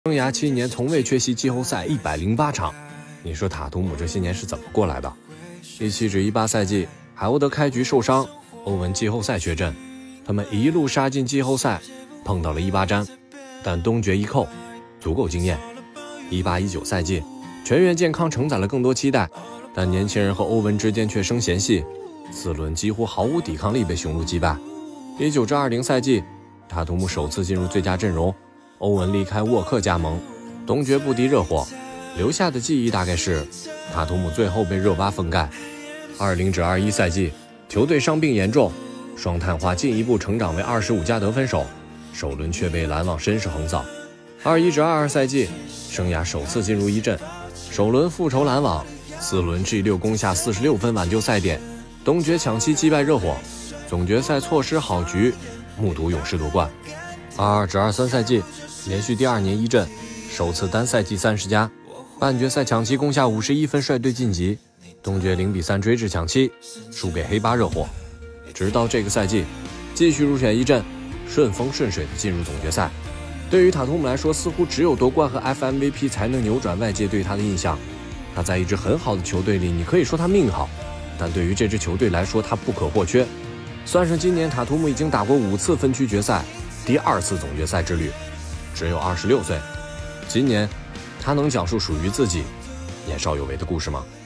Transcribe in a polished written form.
生涯7年从未缺席季后赛108场。你说塔图姆这些年是怎么过来的？17至18赛季，海沃德开局受伤，欧文季后赛缺阵，他们一路杀进季后赛，碰到了18詹，但东决一扣，足够惊艳。18-19赛季，全员健康承载了更多期待，但年轻人和欧文之间却生嫌隙，4轮几乎毫无抵抗力被雄鹿击败。19至20赛季，塔图姆首次进入最佳阵容，欧文离开沃克加盟，东决不敌热火，留下的记忆大概是塔图姆最后被热巴封盖。20至21赛季，球队伤病严重，双探花进一步成长为25加得分手，首轮却被篮网绅士横扫。21至22赛季，生涯首次进入一阵，首轮复仇篮网，4轮 G6 攻下46分挽救赛点，东决抢七击败热火，总决赛错失好局，目睹勇士夺冠。22至23赛季，连续第2年一阵，首次单赛季30加，半决赛抢七攻下51分率队晋级，东决0比3追至抢七，输给黑八热火。直到这个赛季，继续入选一阵，顺风顺水的进入总决赛。对于塔图姆来说，似乎只有夺冠和 FMVP 才能扭转外界对他的印象。他在一支很好的球队里，你可以说他命好，但对于这支球队来说，他不可或缺。算上今年，塔图姆已经打过5次分区决赛，第2次总决赛之旅，只有26岁。今年，他能讲述属于自己年少有为的故事吗？